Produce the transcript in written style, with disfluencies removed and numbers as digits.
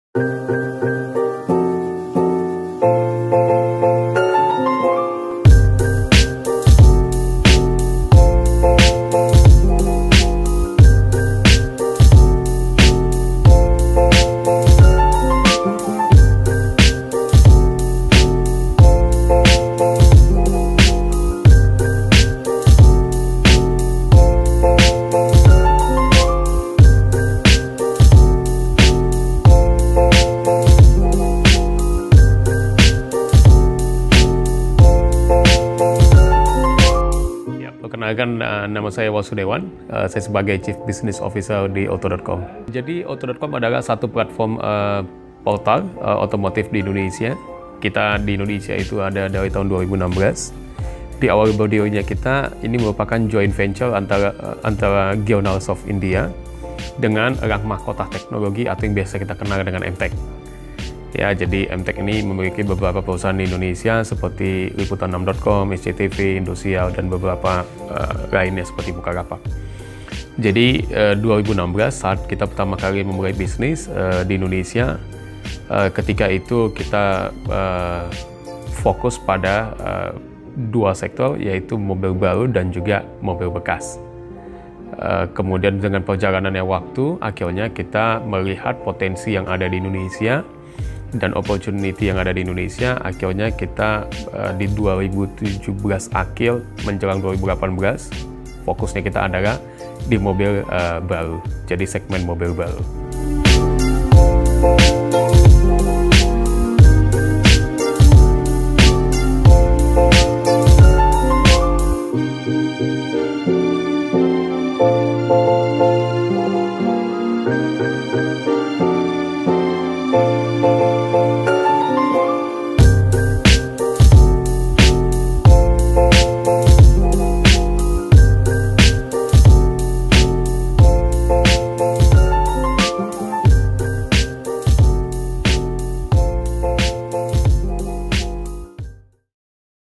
Perkenalkan, nama saya Wasudewan, saya sebagai Chief Business Officer di Auto.com. Jadi Auto.com adalah satu platform portal otomotif di Indonesia. Kita di Indonesia itu ada dari tahun 2016. Di awal berdirinya kita, ini merupakan joint venture antara Geonalsoft India dengan Rang Mahkota Teknologi atau yang biasa kita kenal dengan MTEK. Ya, jadi MTEK ini memiliki beberapa perusahaan di Indonesia seperti Liputan6.com, SCTV, Indosiar, dan beberapa lainnya seperti Bukalapak. Jadi 2016 saat kita pertama kali memulai bisnis di Indonesia, ketika itu kita fokus pada dua sektor, yaitu mobil baru dan juga mobil bekas. Kemudian dengan perjalanannya waktu, akhirnya kita melihat potensi yang ada di Indonesia dan opportunity yang ada di Indonesia. Akhirnya kita di 2017 akhir menjelang 2018 fokusnya kita adalah di mobil baru, jadi segmen mobil baru.